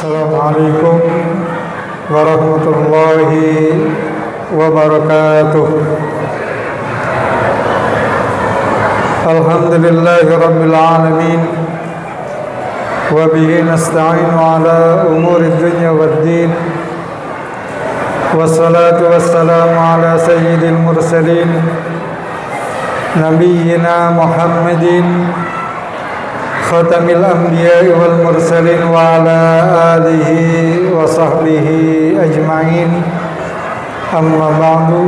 Assalamualaikum warahmatullahi wabarakatuh. Alhamdulillahi rabbil alamin, wa bihi nasta'inu ala umuri dunya waddin, wassalatu wassalamu ala sayyidil mursalin nabiyyina Muhammadin khatamil anbiya'i wal mursalin wa ala alihi wa sahbihi ajma'in. Amma ba'du.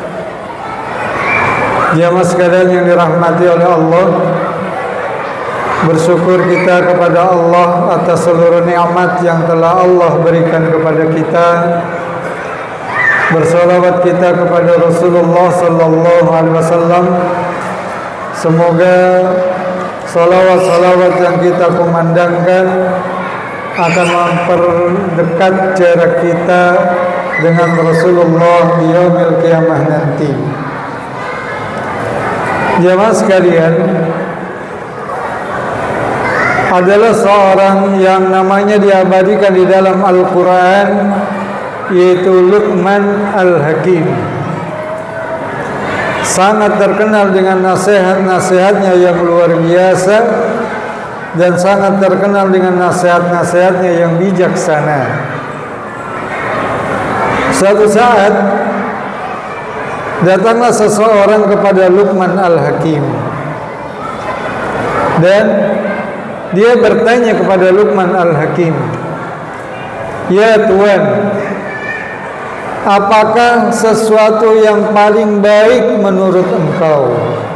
Jamaah sekalian yang dirahmati oleh Allah, bersyukur kita kepada Allah atas seluruh nikmat yang telah Allah berikan kepada kita. Bersalawat kita kepada Rasulullah sallallahu alaihi wasallam. Semoga salawat-salawat yang kita kumandangkan akan memperdekat jarak kita dengan Rasulullah di yaumil qiyamah nanti. Jamaah sekalian, adalah seorang yang namanya diabadikan di dalam Al-Quran, yaitu Luqman Al-Hakim. Sangat terkenal dengan nasihat-nasihatnya yang luar biasa, dan sangat terkenal dengan nasihat-nasihatnya yang bijaksana. Suatu saat datanglah seseorang kepada Luqman Al-Hakim, dan dia bertanya kepada Luqman Al-Hakim, "Ya Tuan, apakah sesuatu yang paling baik menurut engkau?"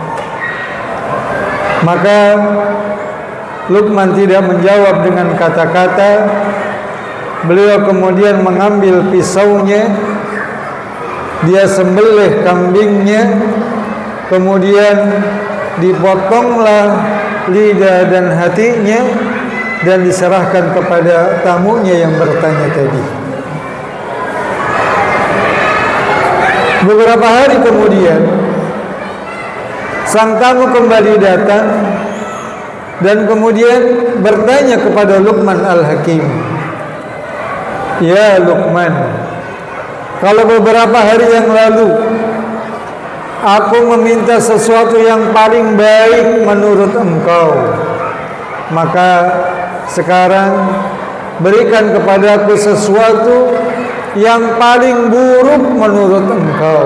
Maka Luqman tidak menjawab dengan kata-kata. Beliau kemudian mengambil pisaunya, dia sembelih kambingnya, kemudian dipotonglah lidah dan hatinya, dan diserahkan kepada tamunya yang bertanya tadi. Beberapa hari kemudian, sang tamu kembali datang dan kemudian bertanya kepada Luqman Al-Hakim, "Ya Luqman, kalau beberapa hari yang lalu aku meminta sesuatu yang paling baik menurut engkau, maka sekarang berikan kepadaku sesuatu yang paling buruk menurut engkau."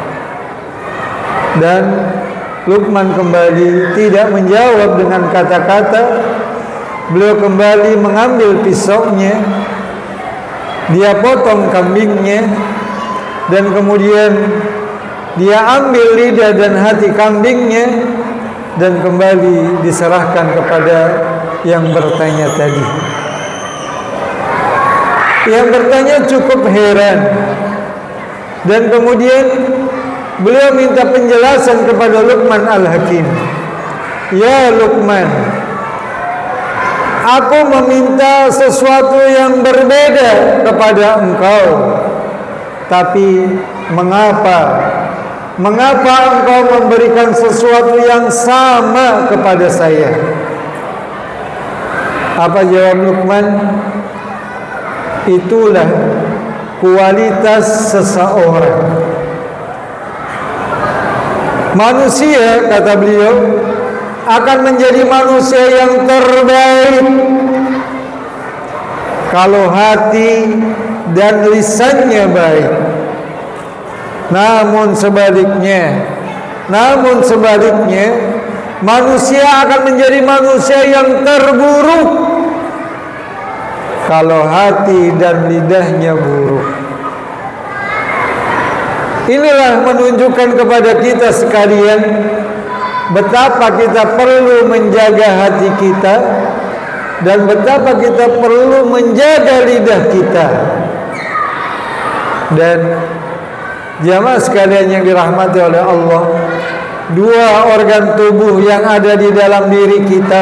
Dan Luqman kembali tidak menjawab dengan kata-kata. Beliau kembali mengambil pisaunya, dia potong kambingnya, dan kemudian dia ambil lidah dan hati kambingnya, dan kembali diserahkan kepada yang bertanya tadi. Yang bertanya cukup heran, dan kemudian beliau minta penjelasan kepada Luqman Al-Hakim. "Ya Luqman, aku meminta sesuatu yang berbeda kepada engkau, tapi mengapa engkau memberikan sesuatu yang sama kepada saya?" Apa jawab Luqman? "Itulah kualitas seseorang. Manusia," kata beliau, "akan menjadi manusia yang terbaik kalau hati dan lisannya baik. Namun sebaliknya, manusia akan menjadi manusia yang terburuk kalau hati dan lidahnya buruk." Inilah menunjukkan kepada kita sekalian betapa kita perlu menjaga hati kita, dan betapa kita perlu menjaga lidah kita. Dan jamaah sekalian yang dirahmati oleh Allah, dua organ tubuh yang ada di dalam diri kita,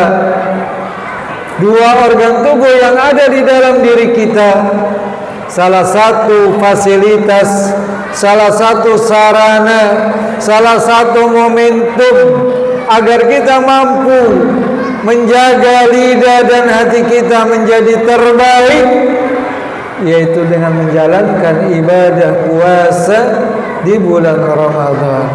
salah satu fasilitas, salah satu sarana, salah satu momentum agar kita mampu menjaga lidah dan hati kita menjadi terbaik, yaitu dengan menjalankan ibadah puasa di bulan Ramadan.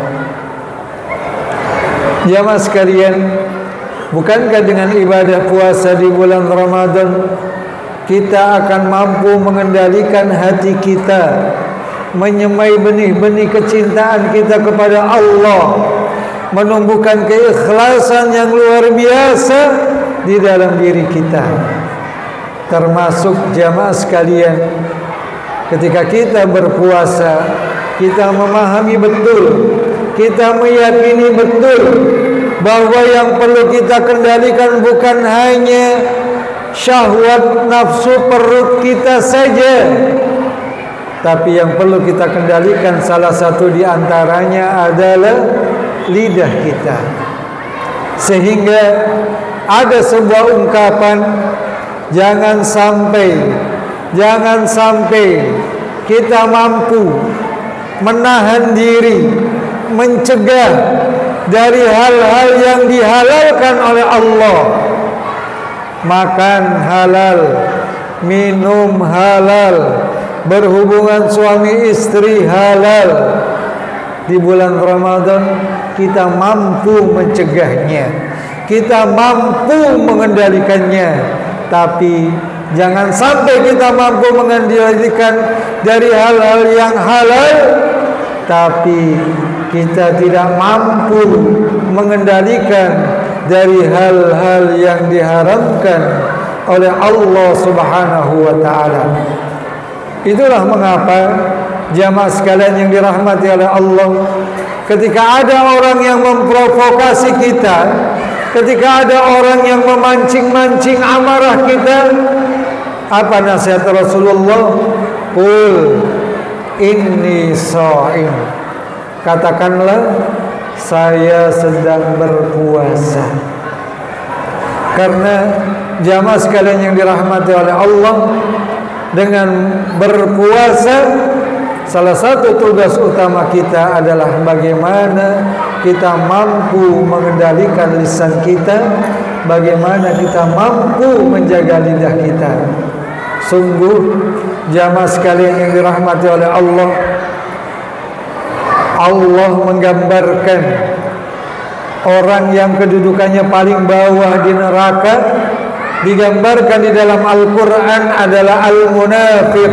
Jamaah sekalian, bukankah dengan ibadah puasa di bulan Ramadan kita akan mampu mengendalikan hati kita, menyemai benih-benih kecintaan kita kepada Allah, menumbuhkan keikhlasan yang luar biasa di dalam diri kita. Termasuk jamaah sekalian, ketika kita berpuasa, kita memahami betul, kita meyakini betul bahwa yang perlu kita kendalikan bukan hanya syahwat nafsu perut kita saja, tapi yang perlu kita kendalikan salah satu di antaranya adalah lidah kita. Sehingga ada sebuah ungkapan, jangan sampai kita mampu menahan diri, mencegah dari hal-hal yang dihalalkan oleh Allah. Makan halal, minum halal, berhubungan suami istri halal. Di bulan Ramadan kita mampu mencegahnya, kita mampu mengendalikannya. Tapi jangan sampai kita mampu mengendalikan dari hal-hal yang halal, tapi kita tidak mampu mengendalikan dari hal-hal yang diharamkan oleh Allah Subhanahu wa ta'ala. Itulah mengapa jamaah sekalian yang dirahmati oleh Allah, ketika ada orang yang memprovokasi kita, ketika ada orang yang memancing-mancing amarah kita, apa nasihat Rasulullah? Qul inni sha'im. Katakanlah, saya sedang berpuasa. Karena jamaah sekalian yang dirahmati oleh Allah, dengan berpuasa salah satu tugas utama kita adalah bagaimana kita mampu mengendalikan lisan kita, bagaimana kita mampu menjaga lidah kita. Sungguh jamaah sekalian yang dirahmati oleh Allah, Allah menggambarkan orang yang kedudukannya paling bawah di neraka, digambarkan di dalam Al-Quran adalah al-munafiq.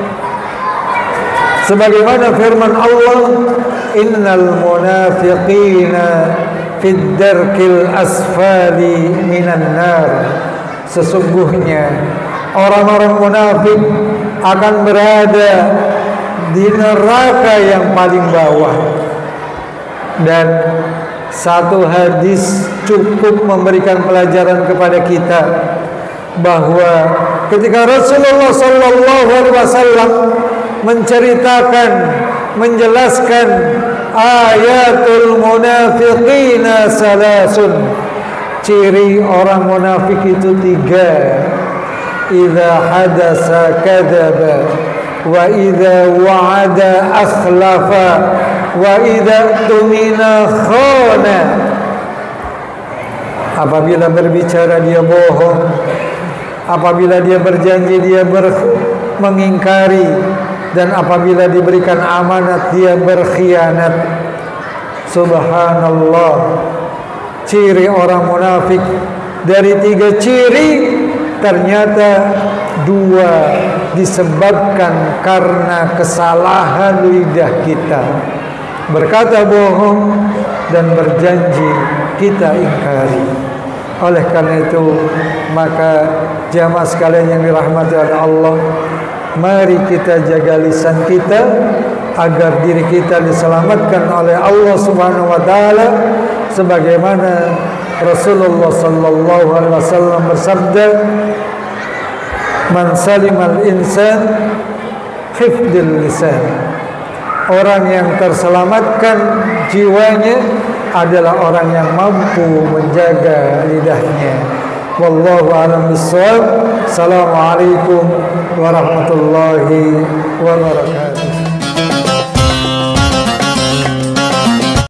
Sebagaimana firman Allah, innal munafiqina fid darkil asfali minan nar. Sesungguhnya orang-orang munafik akan berada di neraka yang paling bawah. Dan satu hadis cukup memberikan pelajaran kepada kita bahwa ketika Rasulullah SAW menceritakan, menjelaskan ayatul munafiqina salasun, ciri orang munafik itu 3. Idza hadasa kadzaba, wa idza wa'ada akhlafa, wa idza tumina khana. Apabila berbicara dia bohong, apabila dia berjanji dia mengingkari, dan apabila diberikan amanat dia berkhianat. Subhanallah, ciri orang munafik. Dari 3 ciri, ternyata 2 disebabkan karena kesalahan lidah kita. Berkata bohong dan berjanji kita ingkari. Oleh karena itu, maka jamaah sekalian yang dirahmati oleh Allah, mari kita jaga lisan kita agar diri kita diselamatkan oleh Allah Subhanahu wa taala, sebagaimana Rasulullah sallallahu alaihi wasallam bersabda, man salimal insan hifdzil lisan. Orang yang terselamatkan jiwanya adalah orang yang mampu menjaga lidahnya. Wallahu a'lam bishawab. Assalamualaikum warahmatullahi wabarakatuh.